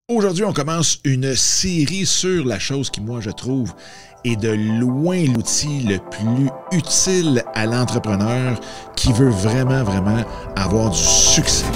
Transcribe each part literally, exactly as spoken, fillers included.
Aujourd'hui, on commence une série sur la chose qui, moi, je trouve, est de loin l'outil le plus utile à l'entrepreneur qui veut vraiment, vraiment avoir du succès.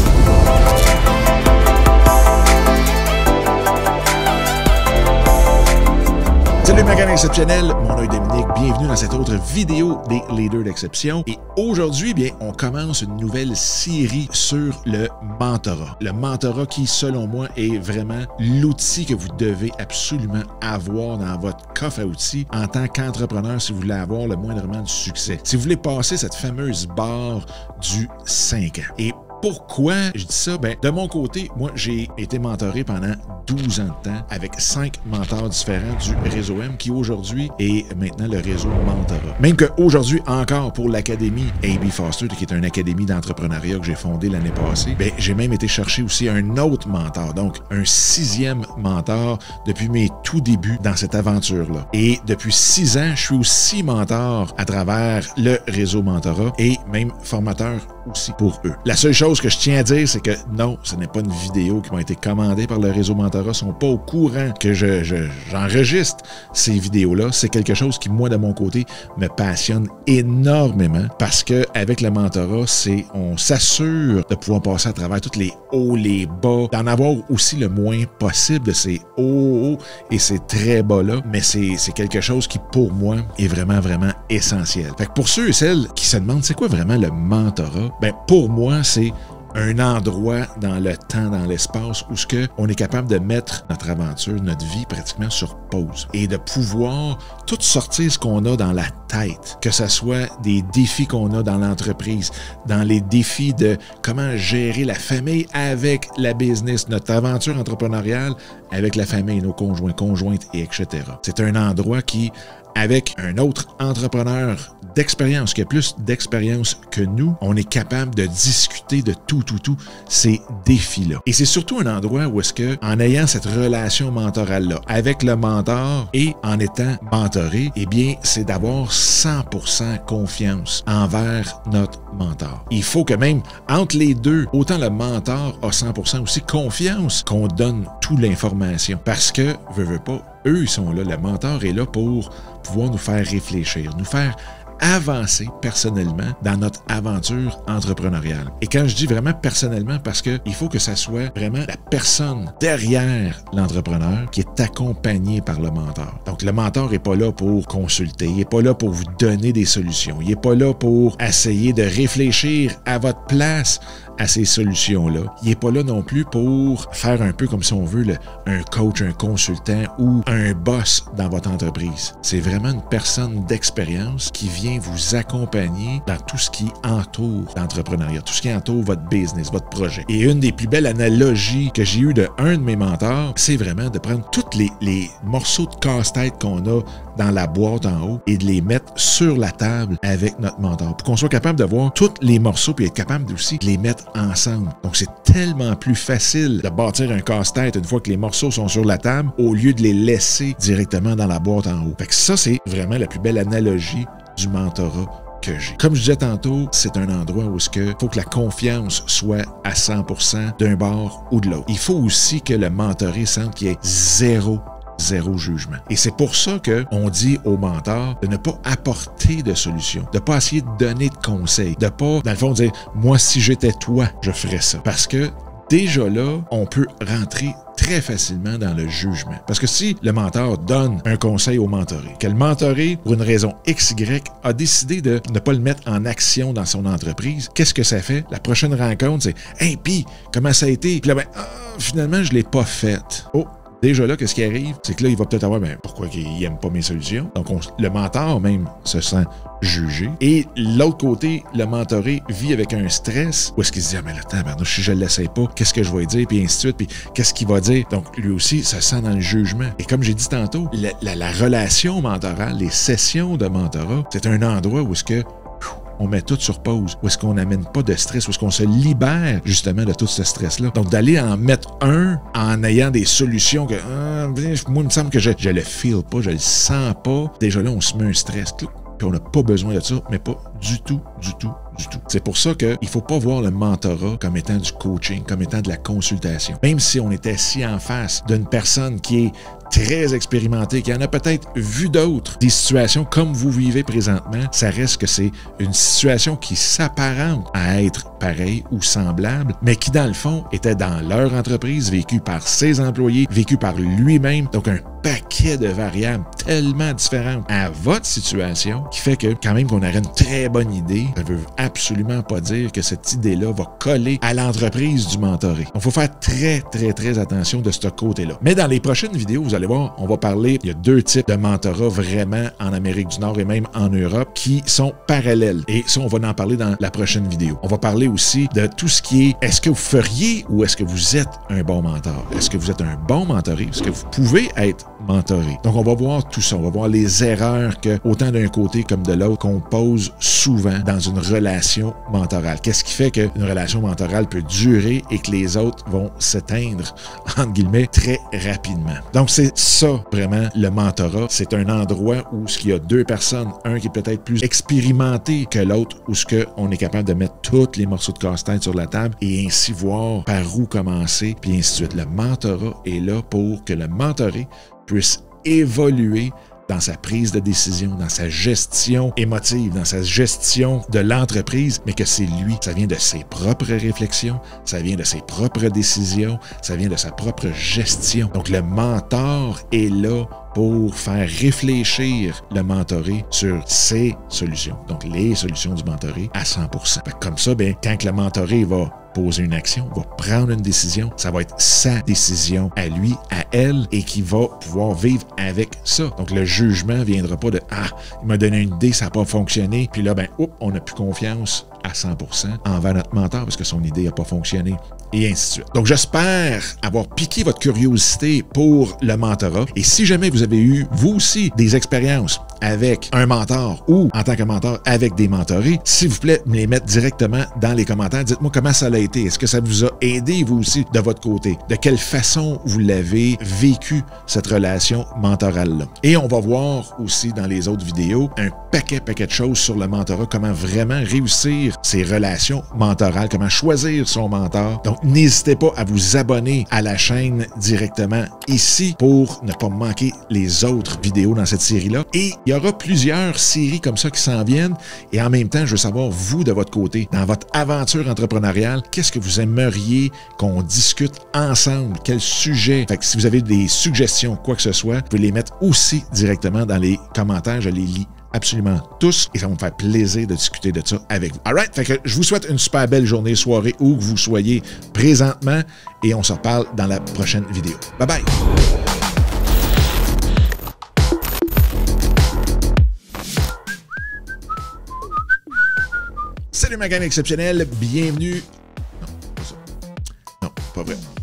Salut Mécanique Exceptionnel, mon nom est Dominique, bienvenue dans cette autre vidéo des Leaders d'Exception. Et aujourd'hui, bien, on commence une nouvelle série sur le mentorat. Le mentorat qui, selon moi, est vraiment l'outil que vous devez absolument avoir dans votre coffre à outils en tant qu'entrepreneur si vous voulez avoir le moindrement du succès. Si vous voulez passer cette fameuse barre du cinq ans. Et pourquoi je dis ça? Ben, de mon côté, moi, j'ai été mentoré pendant douze ans de temps avec cinq mentors différents du réseau M qui aujourd'hui est maintenant le réseau Mentorat. Même qu'aujourd'hui, encore pour l'Académie A B Foster, qui est une académie d'entrepreneuriat que j'ai fondée l'année passée, ben, j'ai même été chercher aussi un autre mentor, donc un sixième mentor depuis mes tout débuts dans cette aventure-là. Et depuis six ans, je suis aussi mentor à travers le réseau Mentorat et même formateur aussi pour eux. La seule chose que je tiens à dire, c'est que non, ce n'est pas une vidéo qui m'a été commandée par le réseau Mentorat. Ils ne sont pas au courant que je, je, j'enregistre ces vidéos-là. C'est quelque chose qui, moi, de mon côté, me passionne énormément parce qu'avec le mentorat, c'est on s'assure de pouvoir passer à travers tous les hauts, les bas, d'en avoir aussi le moins possible de ces hauts, hauts et ces très bas-là. Mais c'est, c'est quelque chose qui, pour moi, est vraiment, vraiment essentiel. Fait que pour ceux et celles qui se demandent c'est quoi vraiment le mentorat, ben pour moi, c'est un endroit dans le temps, dans l'espace où ce que on est capable de mettre notre aventure, notre vie pratiquement sur pause et de pouvoir tout sortir ce qu'on a dans la tête, que ce soit des défis qu'on a dans l'entreprise, dans les défis de comment gérer la famille avec la business, notre aventure entrepreneuriale avec la famille, nos conjoints, conjointes et et cetera. C'est un endroit qui, avec un autre entrepreneur d'expérience, qui a plus d'expérience que nous, on est capable de discuter de tout, tout, tout ces défis-là. Et c'est surtout un endroit où est-ce que, en ayant cette relation mentorale-là avec le mentor et en étant mentoré, eh bien, c'est d'avoir cent pour cent confiance envers notre mentor. Il faut que même entre les deux, autant le mentor a cent pour cent aussi confiance qu'on donne toute l'information. Parce que, veut, veut pas, eux, ils sont là. Le mentor est là pour pouvoir nous faire réfléchir, nous faire avancer personnellement dans notre aventure entrepreneuriale. Et quand je dis vraiment personnellement, parce que il faut que ça soit vraiment la personne derrière l'entrepreneur qui est accompagnée par le mentor. Donc, le mentor n'est pas là pour consulter, il n'est pas là pour vous donner des solutions, il n'est pas là pour essayer de réfléchir à votre place à ces solutions-là. Il n'est pas là non plus pour faire un peu comme si on veut le, un coach, un consultant ou un boss dans votre entreprise. C'est vraiment une personne d'expérience qui vient vous accompagner dans tout ce qui entoure l'entrepreneuriat, tout ce qui entoure votre business, votre projet. Et une des plus belles analogies que j'ai eues de un de mes mentors, c'est vraiment de prendre tous les, les morceaux de casse-tête qu'on a dans la boîte en haut et de les mettre sur la table avec notre mentor pour qu'on soit capable de voir tous les morceaux puis être capable aussi de les mettre ensemble. Donc, c'est tellement plus facile de bâtir un casse-tête une fois que les morceaux sont sur la table au lieu de les laisser directement dans la boîte en haut. Fait que ça, c'est vraiment la plus belle analogie du mentorat que j'ai. Comme je disais tantôt, c'est un endroit où il faut que la confiance soit à cent pour cent d'un bord ou de l'autre. Il faut aussi que le mentoré sente qu'il y ait zéro Zéro jugement. Et c'est pour ça qu'on dit au mentor de ne pas apporter de solution, de ne pas essayer de donner de conseils, de ne pas, dans le fond, dire « moi, si j'étais toi, je ferais ça ». Parce que déjà là, on peut rentrer très facilement dans le jugement. Parce que si le mentor donne un conseil au mentoré, que le mentoré, pour une raison X Y, a décidé de ne pas le mettre en action dans son entreprise, qu'est-ce que ça fait? La prochaine rencontre, c'est « hey, puis, comment ça a été? » Puis là, ben, ah, finalement, je ne l'ai pas faite. Oh! Déjà là, qu'est-ce qui arrive? C'est que là, il va peut-être avoir, ben, pourquoi il n'aime pas mes solutions? Donc, on, le mentor même se sent jugé. Et l'autre côté, le mentoré vit avec un stress où est-ce qu'il se dit, ah, mais là, attends, si je ne l'essaie pas, qu'est-ce que je vais dire? Puis ainsi de suite, puis qu'est-ce qu'il va dire? Donc, lui aussi, se sent dans le jugement. Et comme j'ai dit tantôt, la, la, la relation mentorale, les sessions de mentorat, c'est un endroit où est-ce que on met tout sur pause, où est-ce qu'on n'amène pas de stress, où est-ce qu'on se libère justement de tout ce stress-là. Donc, d'aller en mettre un en ayant des solutions que, ah, moi, il me semble que je ne le feel pas, je le sens pas. Déjà là, on se met un stress, puis on n'a pas besoin de ça, mais pas du tout, du tout, du tout. C'est pour ça qu'il ne faut pas voir le mentorat comme étant du coaching, comme étant de la consultation. Même si on est assis en face d'une personne qui est très expérimentée, qui en a peut-être vu d'autres, des situations comme vous vivez présentement, ça reste que c'est une situation qui s'apparente à être pareille ou semblable, mais qui dans le fond était dans leur entreprise, vécue par ses employés, vécue par lui-même, donc un paquet de variables tellement différentes à votre situation qui fait que quand même qu'on aurait une très bonne idée, ça ne veut absolument pas dire que cette idée-là va coller à l'entreprise du mentoré. Donc, il faut faire très, très, très attention de ce côté-là. Mais dans les prochaines vidéos, vous allez voir, on va parler, il y a deux types de mentorat vraiment en Amérique du Nord et même en Europe qui sont parallèles. Et ça, on va en parler dans la prochaine vidéo. On va parler aussi de tout ce qui est, est-ce que vous feriez ou est-ce que vous êtes un bon mentor? Est-ce que vous êtes un bon mentoré? Est-ce que vous pouvez être mentoré? Donc, on va voir tout ça. On va voir les erreurs que, autant d'un côté comme de l'autre, qu'on pose souvent dans une relation mentorale. Qu'est-ce qui fait qu'une relation mentorale peut durer et que les autres vont s'éteindre, entre guillemets, très rapidement. Donc, c'est ça, vraiment, le mentorat. C'est un endroit où il y a deux personnes, un qui est peut-être plus expérimenté que l'autre, où ce qu'on est capable de mettre tous les morceaux de casse-tête sur la table et ainsi voir par où commencer, puis ainsi de suite. Le mentorat est là pour que le mentoré puisse évoluer dans sa prise de décision, dans sa gestion émotive, dans sa gestion de l'entreprise, mais que c'est lui, ça vient de ses propres réflexions, ça vient de ses propres décisions, ça vient de sa propre gestion. Donc le mentor est là pour faire réfléchir le mentoré sur ses solutions, donc les solutions du mentoré à cent pour cent. Comme ça, bien, quand le mentoré va poser une action, va prendre une décision, ça va être sa décision à lui, à elle, et qui va pouvoir vivre avec ça. Donc le jugement ne viendra pas de « Ah, il m'a donné une idée, ça n'a pas fonctionné », puis là, ben, oups, on n'a plus confiance à cent pour cent envers notre mentor parce que son idée n'a pas fonctionné, et ainsi de suite. Donc, j'espère avoir piqué votre curiosité pour le mentorat. Et si jamais vous avez eu, vous aussi, des expériences avec un mentor ou, en tant que mentor, avec des mentorés, s'il vous plaît, me les mettre directement dans les commentaires. Dites-moi comment ça a été. Est-ce que ça vous a aidé, vous aussi, de votre côté? De quelle façon vous l'avez vécu, cette relation mentorale-là? Et on va voir aussi dans les autres vidéos un paquet, paquet de choses sur le mentorat, comment vraiment réussir ses relations mentorales, comment choisir son mentor. Donc, n'hésitez pas à vous abonner à la chaîne directement ici pour ne pas manquer les autres vidéos dans cette série-là. Et il y aura plusieurs séries comme ça qui s'en viennent. Et en même temps, je veux savoir, vous, de votre côté, dans votre aventure entrepreneuriale, qu'est-ce que vous aimeriez qu'on discute ensemble? Quel sujet? Fait que si vous avez des suggestions, quoi que ce soit, vous pouvez les mettre aussi directement dans les commentaires. Je les lis absolument tous et ça va me faire plaisir de discuter de ça avec vous. Alright, fait que je vous souhaite une super belle journée, soirée, où que vous soyez présentement et on se reparle dans la prochaine vidéo. Bye bye! Salut ma gang exceptionnelle, bienvenue... Non, pas ça. Non, pas vrai.